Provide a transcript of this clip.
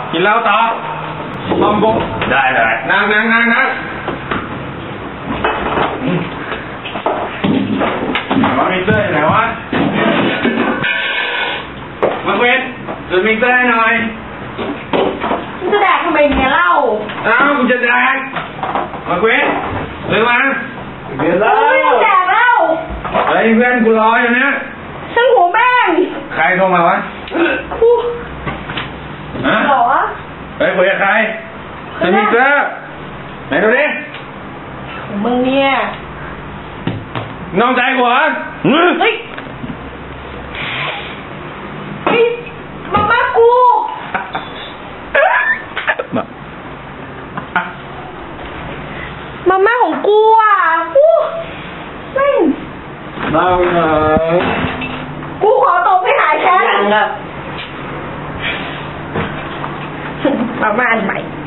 กินเหล้าต่อลองกูได้นั่งมามิเตอร์ไหนวะมาเว้นจุดมิเตอร์ให้หน่อยจะแดกทำไมเนี่ยเล่ากูจะแดกมาเว้นเร็วมาเดี๋ยวแล้วไม่แดกแล้วเฮ้ยเพื่อนกูรออยู่เนี่ยช่างหัวแม่งใครโทรมาวะหรอไปคุยกับใครจะมีเจอไหนดูดิมึงเนี่ยน้องใจกูเหรอเฮ้ยมากูมาม่าของกูอ่ะแม่งกูขอตบไปหายแค้นมาม่าอันใหม่